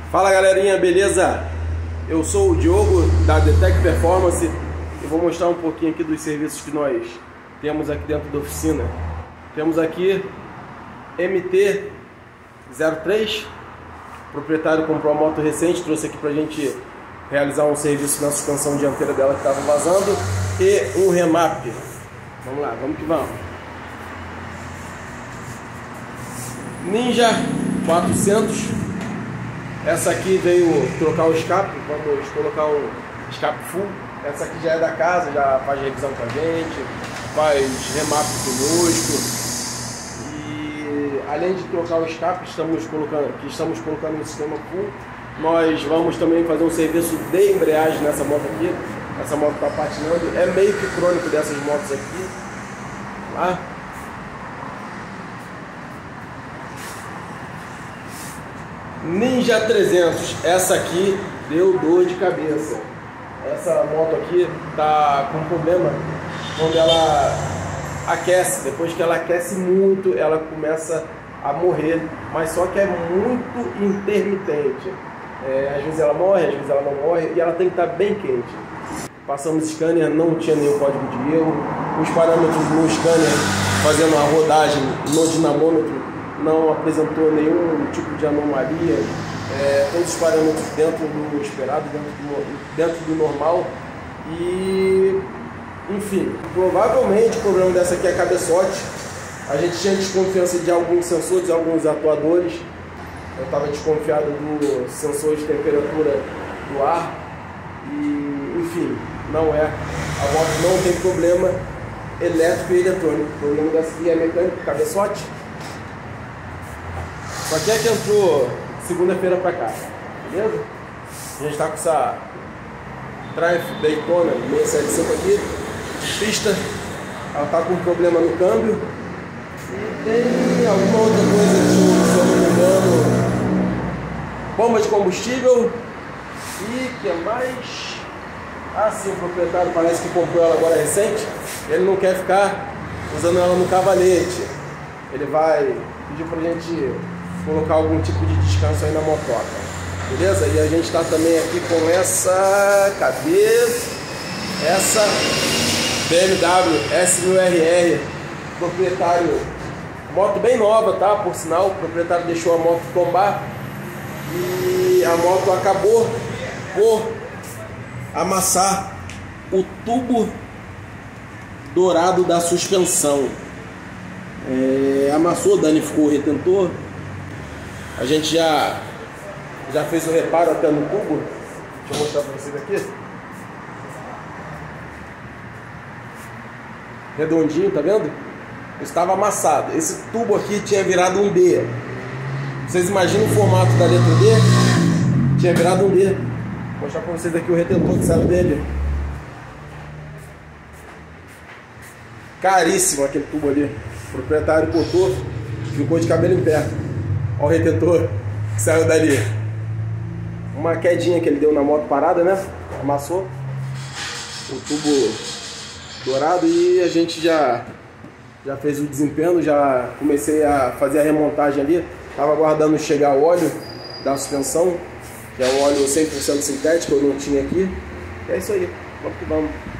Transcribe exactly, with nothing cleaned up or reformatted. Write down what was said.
Fala galerinha, beleza? Eu sou o Diogo da Detec Performance e vou mostrar um pouquinho aqui dos serviços que nós temos aqui dentro da oficina. Temos aqui M T zero três, o proprietário comprou uma moto recente, trouxe aqui pra gente realizar um serviço na suspensão dianteira dela que estava vazando e um remap. Vamos lá, vamos que vamos. Ninja quatrocentos. Essa aqui veio trocar o escape, vamos colocar um escape full. Essa aqui já é da casa, já faz revisão com a gente, faz remap conosco. E além de trocar o escape, estamos colocando, que estamos colocando no sistema full, nós vamos também fazer um serviço de embreagem nessa moto aqui. Essa moto está patinando, é meio que crônico dessas motos aqui. Lá. Ninja trezentos, essa aqui deu dor de cabeça. Essa moto aqui tá com problema quando ela aquece. Depois que ela aquece muito, ela começa a morrer, mas só que é muito intermitente. É, às vezes ela morre, às vezes ela não morre, e ela tem que estar bem quente. Passamos scanner, não tinha nenhum código de erro. Os parâmetros no scanner, fazendo a rodagem no dinamômetro, não apresentou nenhum tipo de anomalia. É, todos os parâmetros dentro do esperado, dentro do, dentro do normal. E, enfim, provavelmente o problema dessa aqui é cabeçote. A gente tinha desconfiança de alguns sensores, de alguns atuadores. Eu estava desconfiado do sensor de temperatura do ar. E, enfim, não é. A moto não tem problema elétrico e eletrônico. O problema dessa aqui é mecânico, cabeçote. Só que é que entrou segunda-feira pra cá, beleza? A gente tá com essa Triumph Daytona seiscentos e setenta e cinco aqui, pista. Ela tá com problema no câmbio. E tem alguma outra coisa, se eu não me engano, bomba de combustível. E que mais? Ah, sim, o proprietário parece que comprou ela agora recente. Ele não quer ficar usando ela no cavalete. Ele vai pedir pra gente colocar algum tipo de descanso aí na motoca, beleza? E a gente está também aqui com essa, cadê? Essa B M W S mil R R, proprietário, moto bem nova, tá? Por sinal, o proprietário deixou a moto tombar e a moto acabou por amassar o tubo dourado da suspensão. É, amassou, danificou o retentor. A gente já, já fez o reparo até no tubo. Deixa eu mostrar para vocês aqui. Redondinho, tá vendo? Estava amassado. Esse tubo aqui tinha virado um D. Vocês imaginam o formato da letra D? Tinha virado um D. Vou mostrar para vocês aqui o retentor que saiu dele. Caríssimo aquele tubo ali. O proprietário cortou, ficou de cabelo em pé. Olha o retentor que saiu dali. Uma quedinha que ele deu na moto parada, né? Amassou o tubo dourado e a gente já, já fez o desempenho, já comecei a fazer a remontagem ali. Tava aguardando chegar o óleo da suspensão, que é um óleo cem por cento sintético, eu não tinha aqui. É isso aí, vamos que vamos.